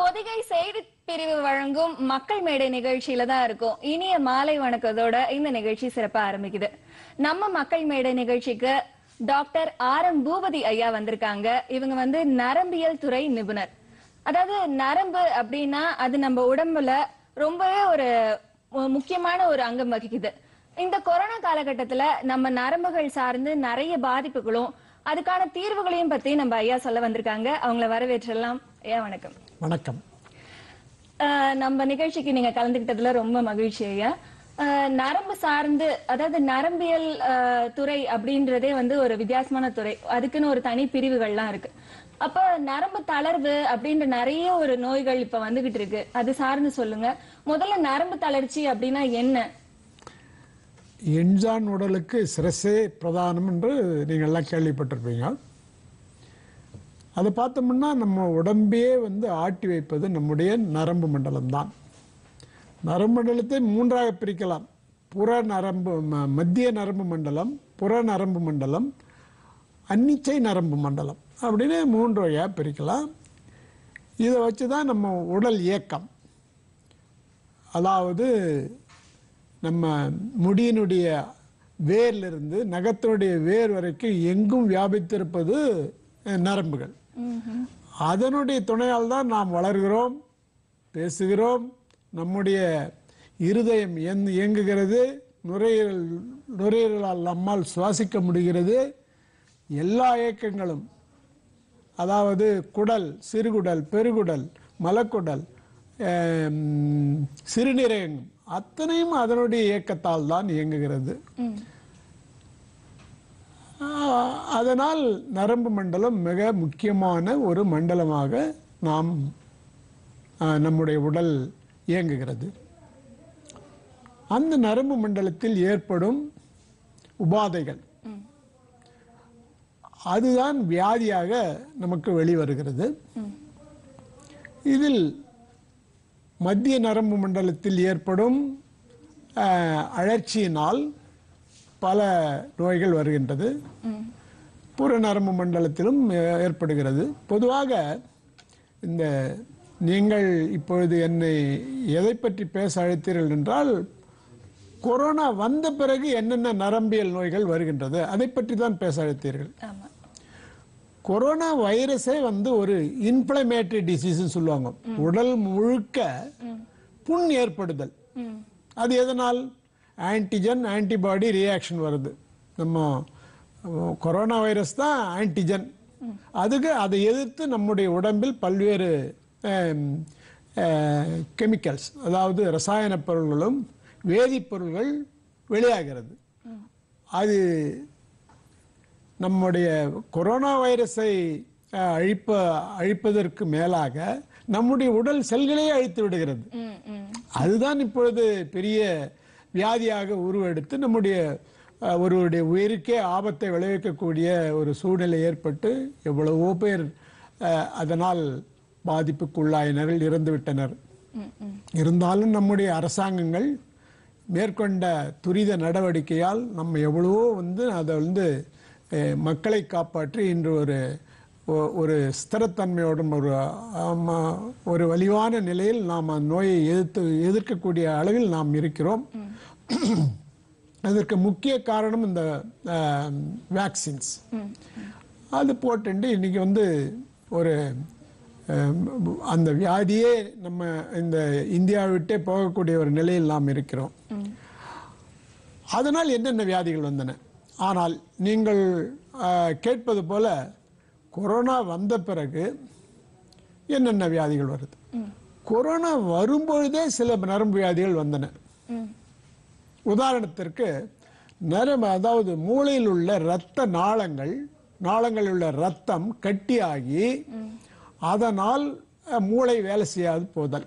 பொதிகை செய்தி பிரிவு வழங்கும் மக்கள் மேடை நிகழ்ச்சியில தான் இருக்கும். இனிய மாலை வணக்கத்தோட இந்த நிகழ்ச்சி சிறப்பா ஆரம்பிக்குது. நம்ம மக்கள் மேடை நிகழ்ச்சிக்கு டாக்டர் ஆர்.எம். பூபதி ஐயா வந்திருக்காங்க. இவங்க நரம்பியல் துறை நிபுணர். அதாவது நரம்பு அப்படின்னா அது நம்ம உடம்புல ரொம்பவே ஒரு முக்கியமான ஒரு அங்கம் வகிக்குது. இந்த கொரோனா காலகட்டத்துல நம்ம நரம்புகள் சார்ந்து நிறைய பாதிப்புகளும் அதுக்கான தீர்வுகளையும் பத்தி நம்ம ஐயா சொல்ல வந்திருக்காங்க. அவங்கள வரவேற்றலாம். ஐயா வணக்கம். வணக்கம். நம்ம நிகழ்ச்சிக்கு நீங்க கலந்துகிட்டதுல ரொம்ப மகிழ்ச்சி ஐயா. நரம்பு சார்ந்து, அதாவது நரம்பியல் துறை அப்படின்றதே ஒரு வித்தியாசமான துறை. அதுக்குன்னு ஒரு தனி பிரிவுகள்லாம் இருக்கு. அப்ப நரம்பு தளர்வு அப்படின்ற நிறைய ஒரு நோய்கள் இப்ப வந்துகிட்டு இருக்கு. அது சார்ந்து சொல்லுங்க. முதல்ல நரம்பு தளர்ச்சி அப்படின்னா என்ன? எண்சான் உடலுக்கு சிரசே பிரதானம் என்று நீங்கள் எல்லாம் கேள்விப்பட்டிருப்பீங்க. அதை பார்த்தோம்னா நம்ம உடம்பே ஆட்டி வைப்பது நம்முடைய நரம்பு மண்டலம் தான். நரம்பு மண்டலத்தை மூன்றாக பிரிக்கலாம். புற நரம்பு, மத்திய நரம்பு மண்டலம், புற நரம்பு மண்டலம், அன்னிச்சை நரம்பு மண்டலம் அப்படின்னு மூன்று வகையாக பிரிக்கலாம். இதை வச்சு தான் நம்ம உடல் இயக்கம், அதாவது நம்ம முடியினுடைய வேரிலிருந்து நகத்தினுடைய வேர் வரைக்கும் எங்கும் வியாபித்திருப்பது நரம்புகள். அதனுடைய துணையால் தான் நாம் வளர்கிறோம், பேசுகிறோம், நம்முடைய இருதயம் இயங்குகிறது, நுரையீரலால் நம்மால் சுவாசிக்க முடிகிறது. எல்லா இயக்கங்களும், அதாவது குடல், சிறுகுடல், பெருகுடல், மலக்குடல், சிறுநீரகம் அத்தனையும் அதனுடைய இயக்கத்தால் தான் இயங்குகிறது. அதனால் நரம்பு மண்டலம் மிக முக்கியமான ஒரு மண்டலமாக நம்முடைய உடல் இயங்குகிறது. அந்த நரம்பு மண்டலத்தில் ஏற்படும் உபாதைகள், அதுதான் வியாதியாக நமக்கு வெளிவருகிறது. இதில் மத்திய நரம்பு மண்டலத்தில் ஏற்படும் அழற்சியினால் பல நோய்கள் வருகின்றது. புற நரம்பு மண்டலத்திலும் ஏற்படுகிறது. பொதுவாக இந்த நீங்கள் இப்பொழுது என்னை எதை பற்றி பேச அழைத்தீர்கள் என்றால், கொரோனா வந்த பிறகு என்னென்ன நரம்பியல் நோய்கள் வருகின்றது அதை பற்றி தான் பேச அழைத்தீர்கள். கொரோனா வைரஸே ஒரு இன்ஃப்ளமேட்டரி டிசீஸ் சொல்லுவாங்க. உடல் முழுக்க புண் ஏற்படுதல். அது எதனால்? ஆன்டிஜன் ஆன்டிபாடி ரியாக்ஷன் வருது. நம்ம கொரோனா வைரஸ் தான் ஆன்டிஜன். அதுக்கு அதை எதிர்த்து நம்முடைய உடம்பில் பல்வேறு கெமிக்கல்ஸ், அதாவது ரசாயன பொருள்களும் வேதிப்பொருள்கள் வெளியாகிறது. அது நம்முடைய கொரோனா வைரஸை அழிப்பதற்கு மேலாக நம்முடைய உடல் செல்களையே அழித்து விடுகிறது. அதுதான் இப்பொழுது பெரிய வியாதியாக உருவெடுத்து நம்முடைய ஒருவருடைய உயிருக்கே ஆபத்தை விளைவிக்கக்கூடிய ஒரு சூழ்நிலை ஏற்பட்டு எவ்வளவோ பேர் அதனால் பாதிப்புக்குள்ளாயினர்கள், இறந்துவிட்டனர். இருந்தாலும் நம்முடைய அரசாங்கங்கள் மேற்கொண்ட துரித நடவடிக்கையால் நம்ம எவ்வளவோ அதை மக்களை காப்பாற்றி இன்று ஒரு ஸ்திரத்தன்மையோடும் ஒரு வலிவான நிலையில் நாம் நோயை எதிர்க்கக்கூடிய அளவில் நாம் இருக்கிறோம். அதற்கு முக்கிய காரணம் இந்த வேக்சின்ஸ். அது போட்டு இன்னைக்கு ஒரு அந்த வியாதியே நம்ம இந்த இந்தியாவை விட்டே போகக்கூடிய ஒரு நிலையில் நாம் இருக்கிறோம். அதனால் என்னென்ன வியாதிகள் வந்தன? ஆனால் நீங்கள் கேட்பது போல கொரோனா வந்த பிறகு என்னென்ன வியாதிகள் வருது? கொரோனா வரும்பொழுதே சில நரம்பு வியாதிகள் வந்தன. உதாரணத்திற்கு நரம்பு, அதாவது மூளையில் உள்ள இரத்த நாளங்களில் உள்ள ரத்தம் கட்டியாகி அதனால் மூளை வேலை செய்யாது போதல்,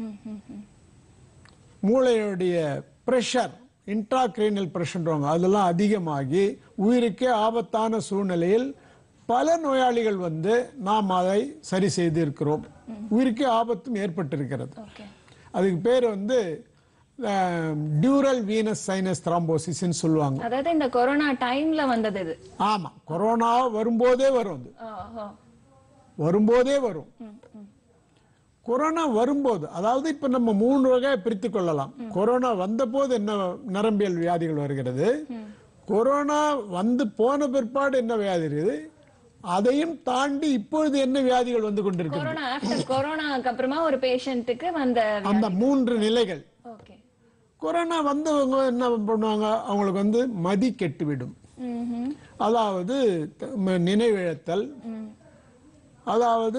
மூளையுடைய பிரஷர், இன்ட்ராக்ரீனல் பிரஷர் அதெல்லாம் அதிகமாகி உயிருக்கே ஆபத்தான சூழ்நிலையில் பல நோயாளிகள் நாம் அதை சரி செய்து இருக்கிறோம். உயிருக்கே ஆபத்தும் ஏற்பட்டிருக்கிறது. அதுக்கு பேர் டியூரல் வீனஸ் சைனஸ் த்ராம்போசிஸ் சொல்லுவாங்க. அதாவது இந்த கொரோனா டைம்ல வந்தது. ஆமா, கொரோனா வரும்போதே வரும். கொரோனா வரும்போது, அதாவது இப்ப நம்ம 3 வகையை பிரித்துக் கொள்ளலாம். கொரோனா வந்த போது என்ன நரம்பியல் வியாதிகள் வருகிறது, கொரோனா வந்து போன பிற்பாடு என்ன வியாதி இருக்குது, அதையும் தாண்டி இப்பொழுது என்ன வியாதிகள் வந்து கொண்டிருக்கிறது. கொரோனா ஆஃப்டர் கொரோனாக்கு அப்புறமா ஒரு பேஷண்ட்டுக்கு வந்த அந்த 3 நிலைகள். ஓகே. கொரோனா வந்தவங்க என்ன பண்ணுவாங்க, அவங்களுக்கு வந்து மதி கெட்டுவிடும். அதாவது நினைவிழத்தல், அதாவது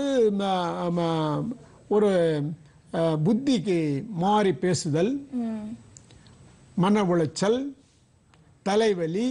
ஒரு புத்திக்கு மாறி பேசுதல், மன உளைச்சல், தலைவலி,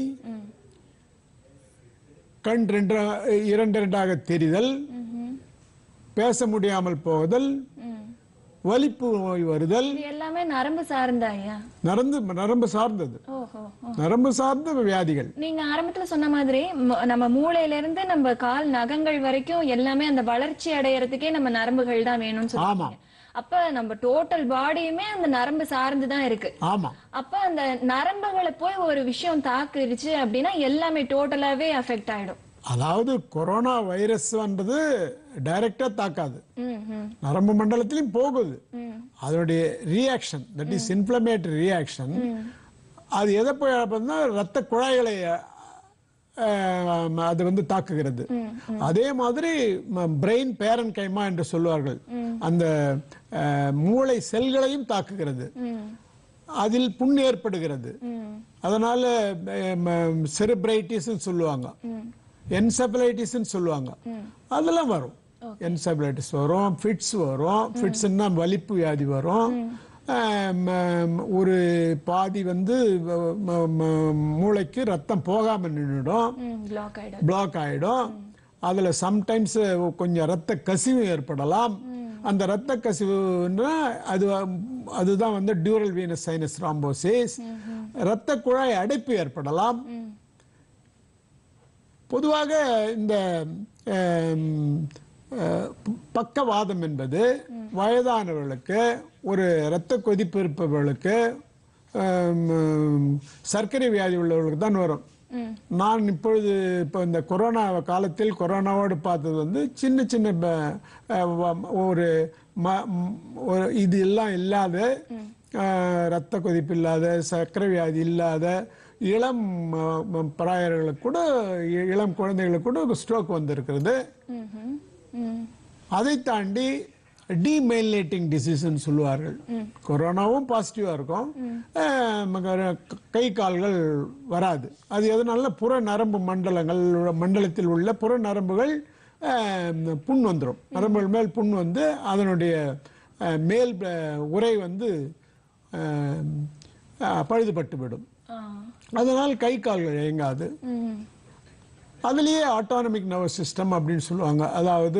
கண் இரண்டாக தெரிதல், பேச முடியாமல் போகுதல், வலிப்பு நோய் வருதல், எல்லாமே நரம்பு சார்ந்த ஐயா. நரம்பு சார்ந்தது, நரம்பு சார்ந்த வியாதிகள். நீங்க ஆரம்பத்துல சொன்ன மாதிரி நம்ம மூளையில இருந்து நம்ம கால் நகங்கள் வரைக்கும் எல்லாமே அந்த வளர்ச்சி அடையறதுக்கே நம்ம நரம்புகள் தான் வேணும்னு சொல்லுவாங்க. அப்ப நம்ம டோட்டல் பாடியுமே அந்த நரம்பு சார்ந்துதான் இருக்கு. ஆமா. அப்ப அந்த நரம்புகளை போய் ஒரு விஷயம் தாக்குருச்சு அப்படின்னா எல்லாமே டோட்டலாவே அஃபெக்ட் ஆயிடும். அதாவது கொரோனா வைரஸ் வந்தது டைரக்டா தாக்காது, நரம்பு மண்டலத்திலும் போகுது. அதனுடைய reaction, that is inflammatory reaction, அது எதை போய் ரத்த குழாய்களை அது வந்து தாக்குகிறது. அதே மாதிரி பிரெயின் பேரன் கைமா என்று சொல்லுவார்கள், அந்த மூளை செல்களையும் தாக்குகிறது. அதில் புண் ஏற்படுகிறது. அதனால செரிப்ரைட்டிஸ் சொல்லுவாங்க, என்செபலைட்டிஸ் சொல்லுவாங்க, அதெல்லாம் வரும். என்செபலைட்டிஸ் வரும், ஃபிட்ஸ் வரும். ஃபிட்ஸ்னா வலிப்பு வியாதி வரும். ஒரு பாதி வந்து மூளைக்கு ரத்தம் போகாம நின்றுடும், பிளாக் ஆயிடும். அதுல சம்டைம்ஸ் கொஞ்சம் ரத்த கசிவு ஏற்படலாம். அந்த ரத்த கசிவுன்னா அதுதான் வந்து டியூரல் வீனஸ் சைனஸ் த்ரோம்போசிஸ். ரத்த குழாய் அடைப்பு ஏற்படலாம். பொதுவாக இந்த பக்கவாதம் என்பது வயதானவர்களுக்கு, ஒரு இரத்த கொதிப்பு இருப்பவர்களுக்கு, சர்க்கரை வியாதி உள்ளவர்களுக்கு தான் வரும். நான் இப்பொழுது இந்த கொரோனா காலத்தில் கொரோனாவோடு பார்த்தது வந்து சின்ன சின்ன ஒரு இது எல்லாம் இல்லாத, இரத்த கொதிப்பு இல்லாத, சர்க்கரை வியாதி இல்லாத இளம் பிராயர்களுக்கு கூட, இளம் குழந்தைகளுக்கு கூட ஸ்ட்ரோக் வந்திருக்கிறது. அதை தாண்டி டிமைலினேட்டிங் டிசீஸ் சொல்லுவார்கள். கொரோனாவும் பாசிட்டிவா இருக்கும், கை கால்கள் வராது. அது எதனால புற நரம்பு மண்டலத்தில் உள்ள புற நரம்புகள் புண் வந்துடும். நரம்புகள் மேல் புண் வந்து அதனுடைய மேல் உரை வந்து பழுதுபட்டு விடும். அதனால் கை கால்கள் இயங்காது. அதுலயே ஆட்டோனமிக் நர்வஸ் சிஸ்டம் அப்படின்னு சொல்லுவாங்க, அதாவது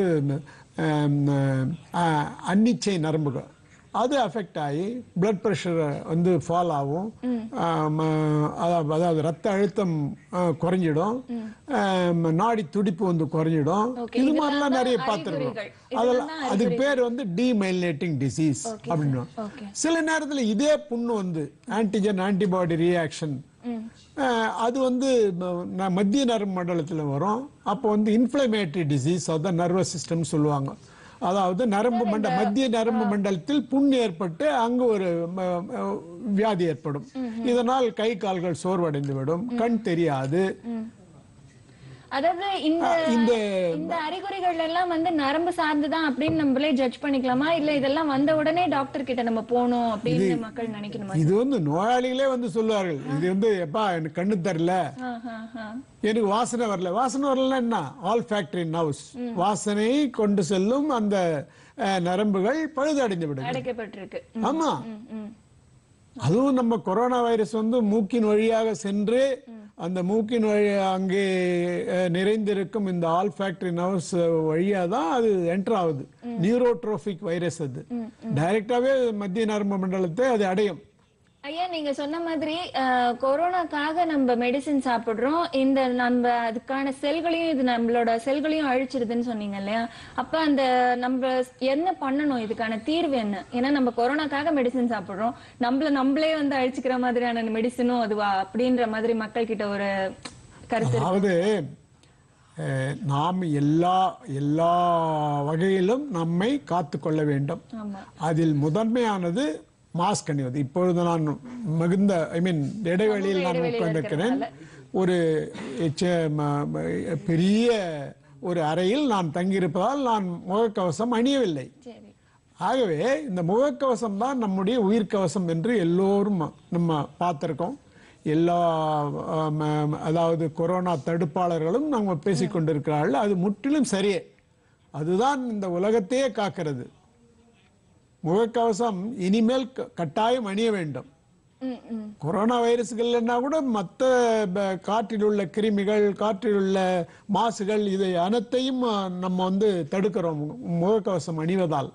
அன்னிச்சை நரம்புகள், அது அஃபெக்ட் ஆகி பிளட் பிரஷர் வந்து ஃபால் ஆகும். அதாவது ரத்த அழுத்தம் குறைஞ்சிடும், நாடி துடிப்பு வந்து குறைஞ்சிடும். இது மாதிரிலாம் நிறைய பார்த்துருக்கோம். அதெல்லாம் அதுக்கு பேர் வந்து டிமைலினேட்டிங் டிசீஸ் அப்படின்னு. சில நேரத்தில் இதே புண்ணு வந்து ஆன்டிஜன் ஆன்டிபாடி ரியாக்ஷன், அது வந்து மத்திய நரம்பு மண்டலத்தில் வரும். அப்போ வந்து இன்ஃப்ளமேட்டரி டிசீஸ், அதான் நர்வஸ் சிஸ்டம் சொல்லுவாங்க. அதாவது மத்திய நரம்பு மண்டலத்தில் புண் ஏற்பட்டு அங்கு ஒரு வியாதி ஏற்படும். இதனால் கை கால்கள் சோர்வடைந்து விடும், கண் தெரியாது. அதாவது இந்த அறிகுறிகள் எல்லாம் வந்து நரம்பு சார்ந்துதான் அப்படின்னு நம்மளே ஜட்ஜ் பண்ணிக்கலாமா, இல்ல இதெல்லாம் வந்த உடனே டாக்டர் கிட்ட நம்ம போகணும் அப்படின்னு மக்கள் நினைக்கணுமா? இது வந்து நோயாளிகளே வந்து சொல்லுவார்கள், இது வந்து எப்பா எனக்கு கண்ணு தெரியல, எனக்கு வாசனை வரல. வாசனை வரலன்னா என்ன? ஆல் ஃபேக்டரி நர்வ்ஸ், வாசனை கொண்டு செல்லும் அந்த நரம்புகள் பழுதடைந்து விடும், அடைக்கப்பட்டிருக்கு. ஆமா. அதுவும் நம்ம கொரோனா வைரஸ் வந்து மூக்கின் வழியாக சென்று அந்த மூக்கின் வழி அங்கே நிறைந்திருக்கும் இந்த ஆல்ஃபாக்டரி நர்வ்ஸ் வழியா தான் அது என்டர் ஆகுது. நியூரோட்ரோபிக் வைரஸ், அது டைரக்டாவே மத்திய நரம்பு மண்டலத்தை அது அடையும். ஐயா, நீங்க சொன்ன மாதிரி கொரோனாக்காக நம்ம மெடிசின் சாப்பிடுறோம், இந்த நம்ம அதுக்கான செல்களையும், இது நம்மளோட செல்களையும் அழிச்சிருதுன்னு சொன்னீங்க இல்லையா? அப்ப அந்த நம்ம என்ன பண்ணணும், இதுக்கான தீர்வு என்ன? ஏன்னா நம்ம கொரோனாக்காக மெடிசின் சாப்பிடுறோம், நம்மளே வந்து அழிச்சுக்கிற மாதிரியான மெடிசினும் அதுவா அப்படின்ற மாதிரி மக்கள் கிட்ட ஒரு கருத்து. அதாவது நாம் எல்லா வகையிலும் நம்மை காத்துக்கொள்ள வேண்டும். அதில் முதன்மையானது மாஸ்க் அணிவது. இப்பொழுது நான் மிகுந்த இடைவெளியில் நான் உட்கார்ந்திருக்கிறேன். ஒரு பெரிய ஒரு அறையில் நான் தங்கியிருப்பதால் நான் முகக்கவசம் அணியவில்லை. ஆகவே இந்த முகக்கவசம் தான் நம்முடைய உயிர்கவசம் என்று எல்லோரும் நம்ம பார்த்திருக்கோம். எல்லா அதாவது கொரோனா தடுப்பாளர்களும் நம்ம பேசிக்கொண்டிருக்கிறார்கள். அது முற்றிலும் சரியே. அதுதான் இந்த உலகத்தையே காக்கிறது. முகக்கவசம் இனிமேல் கட்டாயம் அணிய வேண்டும். கொரோனா வைரஸ்கள் கூட மற்ற காற்றில் உள்ள கிருமிகள், காற்றில் உள்ள மாசுகள், இதை அனைத்தையும் நம்ம தடுக்கிறோம் முகக்கவசம் அணிவதால்.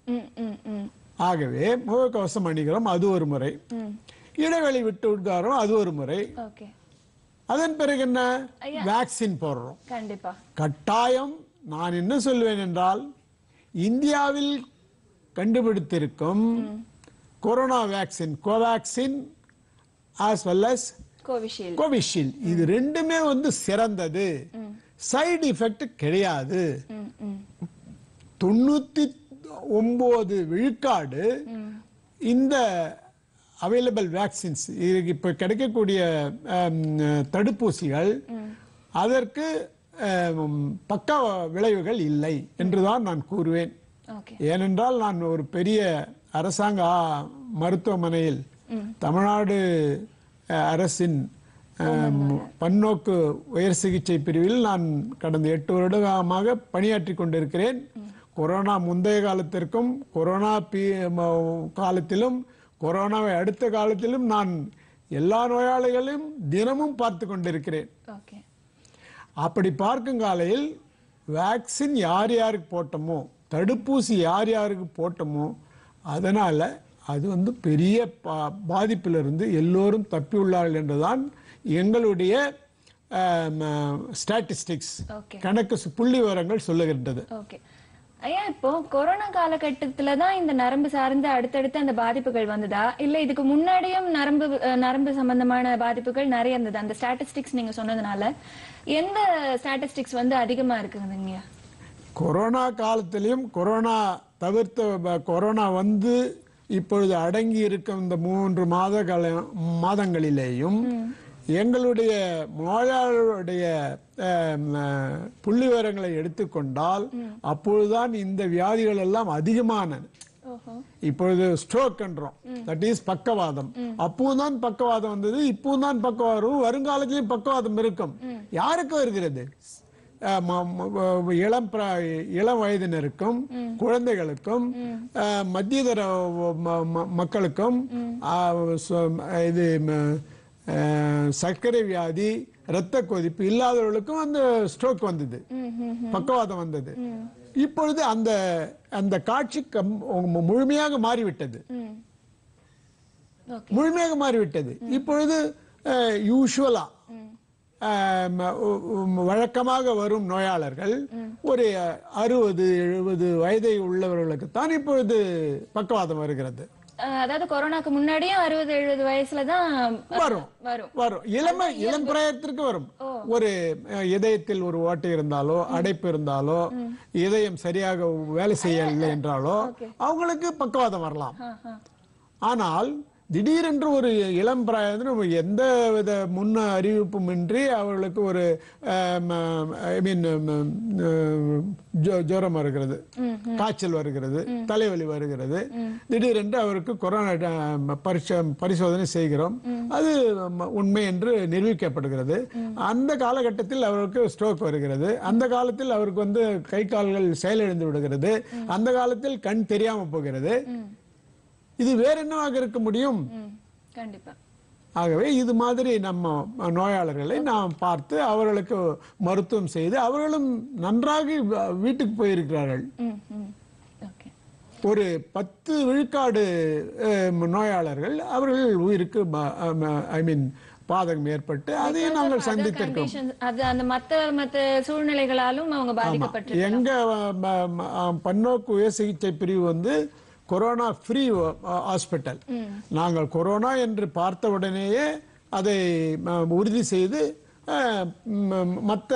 ஆகவே முகக்கவசம் அணிகிறோம், அது ஒரு முறை. இடைவெளி விட்டு உட்காரோம், அது ஒரு முறை. அதன் பிறகு என்ன, வேக்சின் போடுறோம். கண்டிப்பா கட்டாயம். நான் என்ன சொல்வேன் என்றால், இந்தியாவில் கண்டுபிடித்திருக்கும் corona vaccine, Covaxin as well as Covishield, இது ரெண்டுமே சிறந்தது. சைடு எஃபெக்ட் கிடையாது. 99 விழுக்காடு இந்த அவைலபிள் வேக்சின்ஸ், இப்ப கிடைக்கக்கூடிய தடுப்பூசிகள் அதற்கு பக்க விளைவுகள் இல்லை என்றுதான் நான் கூறுவேன். ஏனென்றால் நான் ஒரு பெரிய அரசாங்க மருத்துவமனையில், தமிழ்நாடு அரசின் பன்னோக்கு உயர் சிகிச்சை பிரிவில் நான் கடந்த 8 வருடமாக பணியாற்றி கொண்டிருக்கிறேன். கொரோனா முந்தைய காலத்திற்கும், கொரோனா காலத்திலும், கொரோனாவை அடுத்த காலத்திலும் நான் எல்லா நோயாளிகளையும் தினமும் பார்த்து கொண்டிருக்கிறேன். அப்படி பார்க்கும் காலையில் வேக்சின் யார் யாருக்கு போட்டோமோ, தடுப்பூசி யார் யாருக்கு போட்டோமோ, அதனால அது பெரிய பாதிப்பிலிருந்து எல்லோரும் தப்பி உள்ளார்கள் என்றுதான் எங்களுடைய ஸ்டாட்டிஸ்டிக்ஸ், கணக்கு புள்ளி விவரங்கள் சொல்லுகின்றது. ஐயா, இப்போ கொரோனா காலகட்டத்துல தான் இந்த நரம்பு சார்ந்து அடுத்தடுத்து அந்த பாதிப்புகள் வந்ததா, இல்ல இதுக்கு முன்னாடியும் நரம்பு சம்பந்தமான பாதிப்புகள் நிறைய இருந்தது? அந்த ஸ்டாட்டிஸ்டிக்ஸ் நீங்க சொன்னதுனால எந்த ஸ்டாட்டிஸ்டிக்ஸ் அதிகமா இருக்குங்க? கொரோனா காலத்திலையும், கொரோனா தவிர்த்த கொரோனா இப்பொழுது அடங்கி இருக்கும் இந்த 3 மாதங்களிலேயும் எங்களுடைய நோயாளருடைய புள்ளி விவரங்களை எடுத்துக்கொண்டால் அப்பொழுதுதான் இந்த வியாதிகள் எல்லாம் அதிகமான. இப்பொழுது ஸ்ட்ரோக் என்றோம், தட் இஸ் பக்கவாதம். அப்போதான் பக்கவாதம் வந்தது, இப்போதான் பக்கவாதம், வருங்காலத்திலும் பக்கவாதம் இருக்கும். யாருக்கு வருகிறது? இளம் வயதினருக்கும், குழந்தைகளுக்கும், மத்தியதர மக்களுக்கும், இது சர்க்கரை வியாதி, இரத்த கொதிப்பு இல்லாதவர்களுக்கும் அந்த ஸ்ட்ரோக் வந்தது, பக்கவாதம் வந்தது. இப்பொழுது அந்த காட்சி முழுமையாக மாறிவிட்டது. இப்பொழுது யூசுவலா வழக்கமாக வரும் நோயாளர்கள் ஒரு 60-70 வயதை உள்ளவர்களுக்கு தான் இப்பொழுது பக்கவாதம் வருகிறது. அதாவது கொரோனாக்கு முன்னாடியும் 60-70 வயசுலதான் வரும். இளம் பிராயத்திற்கு வரும். ஒரு இதயத்தில் ஒரு ஓட்டை இருந்தாலோ, அடைப்பு இருந்தாலோ, இதயம் சரியாக வேலை செய்யவில்லை என்றாலோ அவங்களுக்கு பக்கவாதம் வரலாம். ஆனால் திடீரென்று ஒரு இளம் பிராயத்தில் எந்த வித முன்ன அறிவிப்பும் இன்றி அவர்களுக்கு ஒரு ஜுரம் வருகிறது, காய்ச்சல் வருகிறது, தலைவலி வருகிறது. திடீரென்று அவருக்கு கொரோனா பரிசோதனை செய்கிறோம், அது உண்மை என்று நிரூபிக்கப்படுகிறது. அந்த காலகட்டத்தில் அவருக்கு ஸ்ட்ரோக் வருகிறது. அந்த காலத்தில் அவருக்கு கை கால்கள் செயலிழந்து விடுகிறது. அந்த காலத்தில் கண் தெரியாம போகிறது. இது வேற என்னவாக இருக்க முடியும்? கண்டிப்பா. ஆகவே இது மாதிரி நம்ம நோயாளர்களை நாம் பார்த்து அவர்களுக்கு மருத்துவம் செய்து அவர்களும் நன்றாக வீட்டுக்கு போயிருக்கிறார்கள். ஒரு 10 விழுக்காடு நோயாளர்கள் அவர்கள் உயிருக்கு பாதகம் ஏற்பட்டு அதையும் நாங்கள் சந்தித்திருக்கோம். அந்த மத்த சூழ்நிலைகளாலும் அவங்க பாதிக்கப்பட்டு, எங்க பன்னோக்கு உயர் சிகிச்சை பிரிவு கொரோனா ஃப்ரீ ஹாஸ்பிட்டல். நாங்கள் கொரோனா என்று பார்த்த உடனேயே அதை உறுதி செய்து மற்ற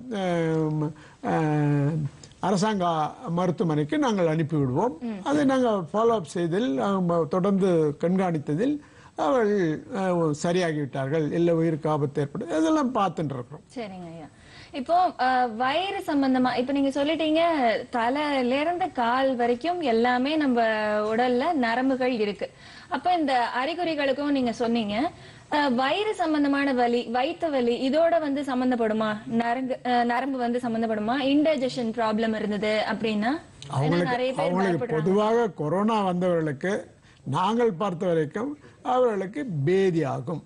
அரசாங்க மருத்துவமனைக்கு நாங்கள் அனுப்பிவிடுவோம். அதை நாங்கள் ஃபாலோ அப் செய்ததில் தொடர்ந்து கண்காணித்ததில் அவர்கள் சரியாகிவிட்டார்கள், இல்லை உயிருக்கு ஆபத்து ஏற்படும், இதெல்லாம் பார்த்துட்டு இருக்கிறோம். சரிங்க ஐயா. இப்போ வயிறு சம்பந்தமா இப்ப நீங்க சொல்லிட்டீங்க, தலையில இருந்து கால் வரைக்கும் எல்லாமே நம்ம உடல்ல நரம்புகள் இருக்கு. அப்ப இந்த அறிகுறிகளுக்கும் நீங்க சொன்னீங்க, வயிறு சம்பந்தமான வலி, வயிற்று வலி இதோட வந்து சம்பந்தப்படுமா? நரம்பு வந்து சம்பந்தப்படுமா? இன்டைஜஷன் ப்ராப்ளம் இருந்தது அப்படின்னா நிறைய பேர் பொதுவாக கொரோனா வந்தவர்களுக்கு நாங்கள் பார்த்த வரைக்கும் அவர்களுக்கு பேதி ஆகும்.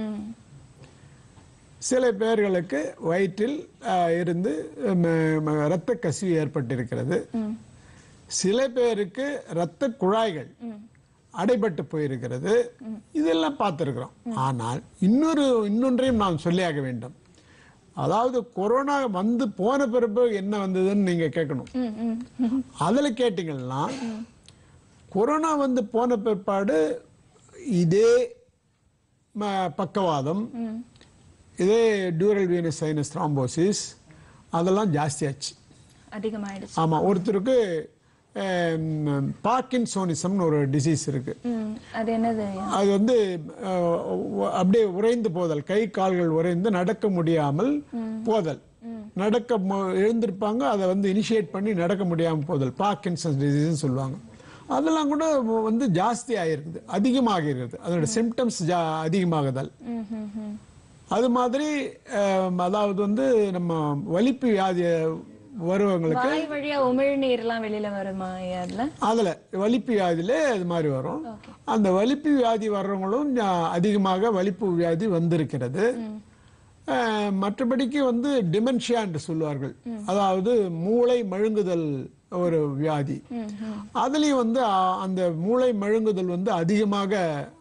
சில பேர்களுக்கு வயிற்றில் இருந்து இரத்த கசிவு ஏற்பட்டிருக்கிறது. சில பேருக்கு இரத்த குழாய்கள் அடைபட்டு போயிருக்கிறது. இதெல்லாம் பார்த்திருக்கிறோம். ஆனால் இன்னொன்றையும் நான் சொல்லியாக வேண்டும். அதாவது கொரோனா வந்து போன பிறகு என்ன வந்ததுன்னு நீங்க கேட்கணும். அதுல கேட்டீங்கன்னா, கொரோனா வந்து போன பிற்பாடு இதே பக்கவாதம், இதே டியூரல் வீனஸ் சைனஸ் த்ராம்போசிஸ் அதெல்லாம் ஜாஸ்தியாச்சு, அதிகமாயிடுச்சு. ஆமா, ஒருத்தருக்கு பார்க்கின்சோனிசம்னு ஒரு டிசீஸ் இருக்கு. அது என்னது? அது வந்து அப்படியே உறைந்து போதல், கை கால்கள் உறைந்து நடக்க முடியாமல் போதல், எழுந்திருப்பாங்க, அதை வந்து இனிஷியேட் பண்ணி நடக்க முடியாமல் போதல், பார்க்கின்சன்ஸ் டிசீஸ் சொல்லுவாங்க. அதெல்லாம் கூட வந்து ஜாஸ்தி ஆயிருக்குது, அதிகமாக இருக்குது, அதோட சிம்டம்ஸ் அதிகமாகுதல். அது மாதிரி அதாவது வந்து நம்ம வலிப்பு வியாதி வருவங்களுக்கு வழியா உமிழ்நீர்லாம் வெளியில வருமா? அதுல வலிப்பு வியாதியில அது மாதிரி வரும். அந்த வலிப்பு வியாதி வர்றவங்களும் அதிகமாக வலிப்பு வியாதி வந்திருக்கிறது. மற்றபடிக்கு வந்து டிமென்ஷியா என்று சொல்லுவார்கள், அதாவது மூளை மழுங்குதல் ஒரு வியாதி. அதுலயும் வந்து அந்த மூளை மழுங்குதல் வந்து அதிகமாக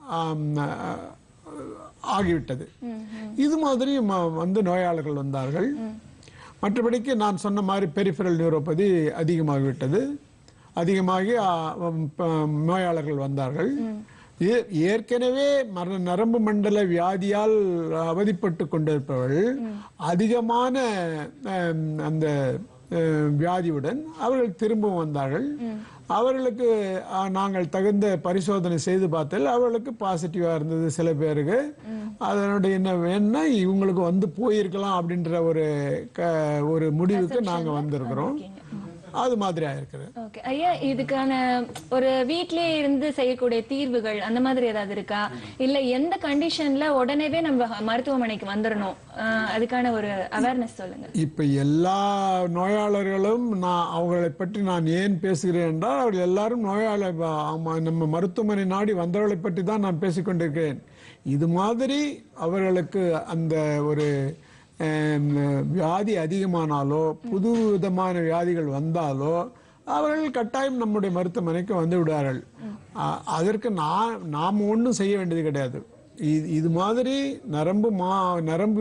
ஆகிவிட்டது. இது மாதிரி வந்து நோயாளர்கள் வந்தார்கள். மற்றபடிக்கு நான் சொன்ன மாதிரி பெரிஃபரல் நியூரோபதி அதிகமாகிவிட்டது, அதிகமாகி நோயாளர்கள் வந்தார்கள். ஏற்கனவே நரம்பு மண்டல வியாதியால் அவதிப்பட்டு கொண்டிருப்பவர்கள் அதிகமான அந்த வியாதியுடன் அவர்கள் திரும்பவும் வந்தார்கள். அவர்களுக்கு நாங்கள் தகுந்த பரிசோதனை செய்து பார்த்தால் அவர்களுக்கு பாசிட்டிவா இருந்தது. சில பேருக்கு அதனுடைய என்ன வேணும்னா இவங்களுக்கு வந்து போயிருக்கலாம் அப்படின்ற ஒரு முடிவுக்கு நாங்க வந்திருக்கிறோம். அது மாதிரி ஆயிருக்குது. ஐயா, இதுக்கான ஒரு வீட்லயே இருந்து செய்யக்கூடிய தீர்வுகள் அந்த மாதிரி ஏதாவது இருக்கா? இல்ல எந்த கண்டிஷன்ல உடனேவே நம்ம மருத்துவமனைக்கு வந்துடணும், அதுக்கான ஒரு அவேர்னஸ் சொல்லுங்க. இப்ப எல்லா நோயாளர்களும் அவங்களை பற்றி நான் ஏன் பேசுகிறேன் என்றால், அவர்கள் எல்லாரும் நோயாளர் நம்ம மருத்துவமனை நாடி வந்தவர்களை பற்றி தான் நான் பேசிக்கொண்டிருக்கிறேன். இது மாதிரி அவர்களுக்கு அந்த ஒரு வியாதி அதிகமானாலோ புது விதமான வியாதிகள் வந்தாலோ அவர்கள் கட்டாயம் நம்முடைய மருத்துவமனைக்கு வந்து விடுவார்கள். அதற்கு நாம் ஒன்றும் செய்ய வேண்டியது கிடையாது. இது மாதிரி நரம்பு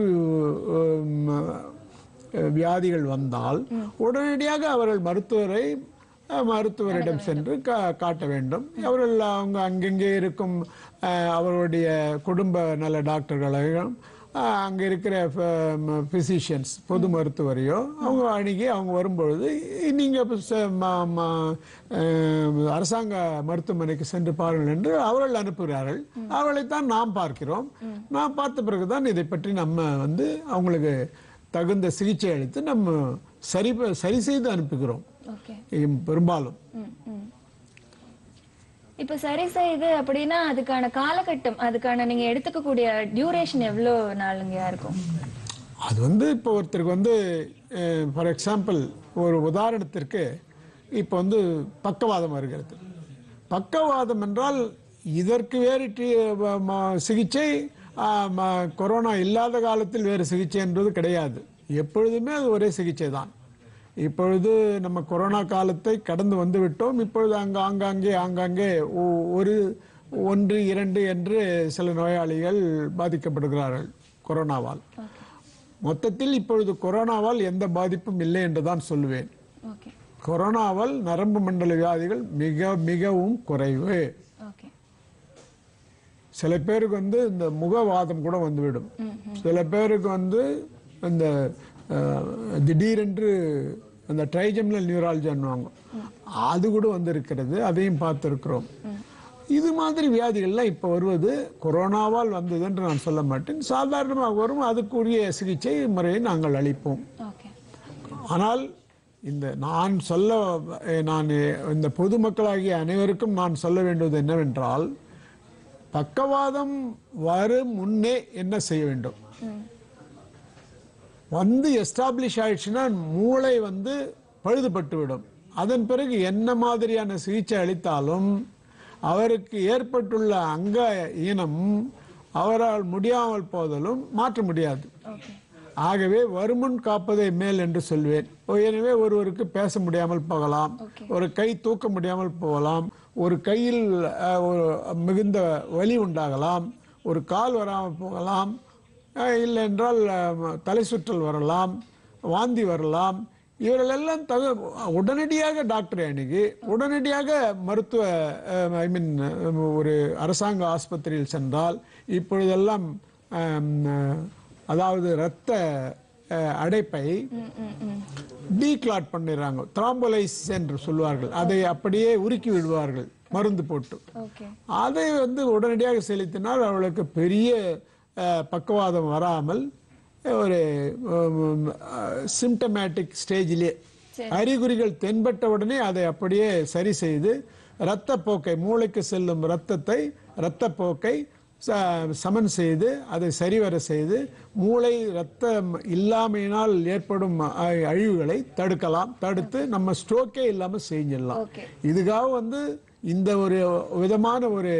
வியாதிகள் வந்தால் உடனடியாக அவர்கள் மருத்துவரிடம் சென்று காட்ட வேண்டும். அவர்கள் அவங்க அங்கங்கே இருக்கும் அவருடைய குடும்ப நல டாக்டர்களையும் அங்கே இருக்கிற பிசிஷியன்ஸ், பொது மருத்துவரையோ அவங்க அணுகி அவங்க வரும்பொழுது நீங்கள் அரசாங்க மருத்துவமனைக்கு சென்று பாருங்கள் என்று அவர்கள் அனுப்புகிறார்கள். அவர்களைத்தான் நாம் பார்க்கிறோம். நாம் பார்த்த பிறகுதான் இதை பற்றி நம்ம வந்து அவங்களுக்கு தகுந்த சிகிச்சை அளித்து நம்ம சரி செய்து அனுப்புகிறோம் பெரும்பாலும். இப்ப சரி செய்து அப்படின்னா அதுக்கான காலகட்டம், அதுக்கான நீங்க எடுத்துக்கக்கூடிய டியூரேஷன் எவ்வளவு நாளுங்க இருக்கும்? அது வந்து இப்போ ஒருத்தருக்கு வந்து ஃபார் எக்ஸாம்பிள் ஒரு உதாரணத்திற்கு இப்போ வந்து பக்கவாதம் வருகிறது. பக்கவாதம் என்றால் இதற்கு வேறு சிகிச்சை, கொரோனா இல்லாத காலத்தில் வேறு சிகிச்சை என்பது கிடையாது. எப்பொழுதுமே அது ஒரே சிகிச்சை தான். இப்பொழுது நம்ம கொரோனா காலத்தை கடந்து வந்து விட்டோம். இப்பொழுது ஆங்காங்கே 1, 2 என்று சில நோயாளிகள் பாதிக்கப்படுகிறார்கள் கொரோனாவால். மொத்தத்தில் இப்பொழுது கொரோனாவால் எந்த பாதிப்பும் இல்லை என்றுதான் சொல்லுவேன். கொரோனாவால் நரம்பு மண்டல வியாதிகள் மிகவும் குறைவு. சில பேருக்கு வந்து இந்த முகவாதம் கூட வந்துவிடும். சில பேருக்கு வந்து அந்த திடீரென்று அந்த ட்ரைஜெமினல் நியூராலஜின்னுவாங்க, அது கூட வந்திருக்கிறது, அதையும் பார்த்துருக்கிறோம். இது மாதிரி வியாதிகள்லாம் இப்போ வருவது கொரோனாவால் வந்தது என்று நான் சொல்ல மாட்டேன். சாதாரணமாக வரும், அதுக்குரிய சிகிச்சை முறையை நாங்கள் அளிப்போம். ஆனால் நான் இந்த பொதுமக்களாகிய அனைவருக்கும் நான் சொல்ல வேண்டியது என்னவென்றால், பக்கவாதம் வரும் முன்னே என்ன செய்ய வேண்டும்? வந்து எஸ்டாப்ளிஷ் ஆயிடுச்சுன்னா மூளை வந்து பழுதுபட்டு விடும். அதன் பிறகு என்ன மாதிரியான சிகிச்சை அளித்தாலும் அவருக்கு ஏற்பட்டுள்ள அங்க ஈனம் அவரால் முடியாமல் போதலும் மாற்ற முடியாது. ஆகவே வருமுன் காப்பதை மேல் என்று சொல்வேன். எனவே ஒருவருக்கு பேச முடியாமல் போகலாம், ஒரு கை தூக்க முடியாமல் போகலாம், ஒரு கையில் ஒரு மிகுந்த வலி உண்டாகலாம், ஒரு கால் வராமல் போகலாம், இல்லை என்றால் தலை சுற்றல் வரலாம், வாந்தி வரலாம். இவர்களெல்லாம் உடனடியாக டாக்டரை அணுகி உடனடியாக மருத்துவ ஒரு அரசாங்க ஆஸ்பத்திரியில் சென்றால் இப்பொழுதெல்லாம் அதாவது இரத்த அடைப்பை டீக்ளாட் பண்ணிடுறாங்க, த்ராம்போலைஸ் என்று சொல்வார்கள். அதை அப்படியே உருக்கி விடுவார்கள் மருந்து போட்டு. அதை வந்து உடனடியாக செலுத்தினால் அவளுக்கு பெரிய பக்கவாதம் வராமல் ஒரு சிம்டமேட்டிக் ஸ்டேஜிலே அறிகுறிகள் தென்பட்ட உடனே அதை அப்படியே சரி செய்து இரத்தப்போக்கை, மூளைக்கு செல்லும் இரத்தப்போக்கை சமன் செய்து அதை சரிவர செய்து மூளை இரத்தம் இல்லாமையினால் ஏற்படும் அழிவுகளை தடுத்து நம்ம ஸ்ட்ரோக்கே இல்லாம செஞ்சிடலாம். இதுக்காக வந்து இந்த ஒரு விதமான ஒரு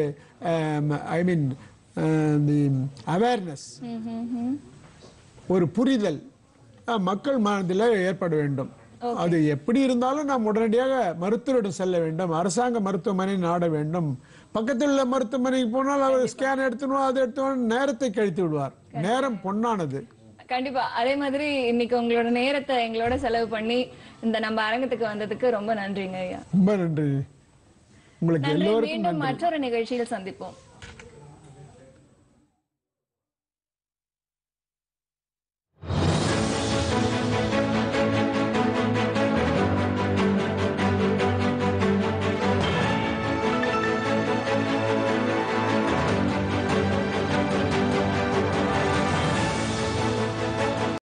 அவேர்னஸ், ஒரு புரிதல் மக்கள் மனதில் ஏற்பட வேண்டும். அது எப்படி இருந்தாலும் நாம் உடனடியாக மருத்துவரிடம் செல்ல வேண்டும், அரசாங்க மருத்துவமனை நாட வேண்டும். பக்கத்தில் உள்ள மருத்துவமனைக்கு போனால் அவர் ஸ்கேன் எடுத்துனோம், அதை எடுத்துனோம், நேரத்தை கழித்து விடுவார். நேரம் பொன்னானது. கண்டிப்பா. அதே மாதிரி இன்னைக்கு உங்களோட நேரத்தை எங்களோட செலவு பண்ணி இந்த நம்ம அரங்கத்துக்கு வந்ததுக்கு ரொம்ப நன்றிங்க ஐயா. ரொம்ப நன்றி. உங்களுக்கு எல்லோருக்கும் மீண்டும் மற்றொரு நிகழ்ச்சியில் சந்திப்போம்.